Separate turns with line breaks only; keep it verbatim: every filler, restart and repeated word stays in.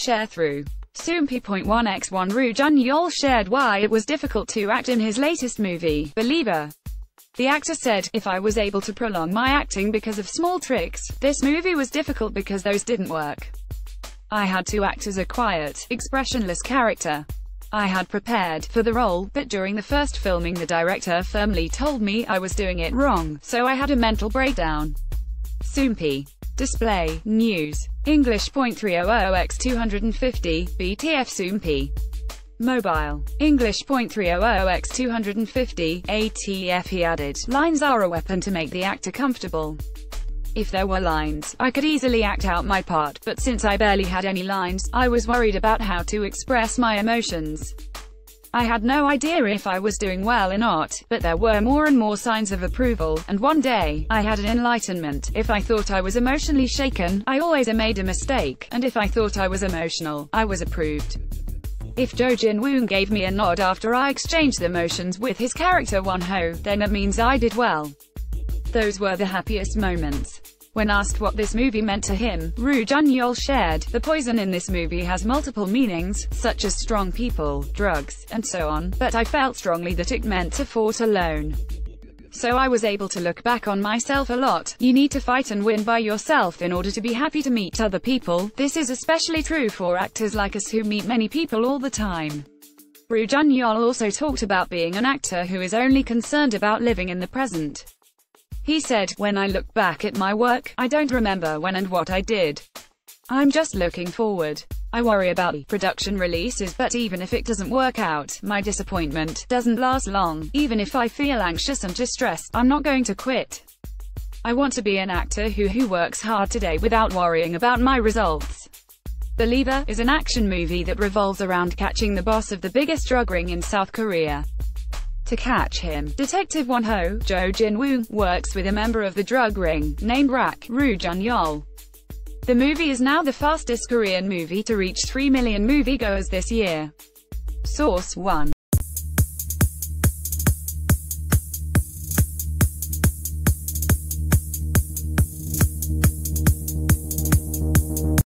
Sharethrough. Soompi point one by one Ryu Jun Yeol shared why it was difficult to act in his latest movie, Believer. The actor said, "If I was able to prolong my acting because of small tricks, this movie was difficult because those didn't work. I had to act as a quiet, expressionless character. I had prepared for the role, but during the first filming the director firmly told me I was doing it wrong, so I had a mental breakdown." Soompi. Display, News. English point three hundred by two fifty, B T F Soompi. Mobile. English point three hundred by two fifty, A T F. He added, "Lines are a weapon to make the actor comfortable. If there were lines, I could easily act out my part, but since I barely had any lines, I was worried about how to express my emotions. I had no idea if I was doing well or not, but there were more and more signs of approval, and one day, I had an enlightenment. If I thought I was emotionally shaken, I always made a mistake, and if I thought I was emotional, I was approved. If Jo Jin-woon gave me a nod after I exchanged emotions with his character Won-ho, then it means I did well. Those were the happiest moments." When asked what this movie meant to him, Ryu Jun Yeol shared, "The poison in this movie has multiple meanings, such as strong people, drugs, and so on, but I felt strongly that it meant to fight alone. So I was able to look back on myself a lot. You need to fight and win by yourself in order to be happy to meet other people. This is especially true for actors like us who meet many people all the time." Ryu Jun Yeol also talked about being an actor who is only concerned about living in the present. He said, "When I look back at my work, I don't remember when and what I did. I'm just looking forward. I worry about the production releases, but even if it doesn't work out, my disappointment doesn't last long. Even if I feel anxious and distressed, I'm not going to quit. I want to be an actor who, who works hard today without worrying about my results." Believer is an action movie that revolves around catching the boss of the biggest drug ring in South Korea. To catch him, Detective Won-ho, Jo Jin-woon, works with a member of the drug ring, named Rak, Ryu Jun Yeol. The movie is now the fastest Korean movie to reach three million moviegoers this year. Source one.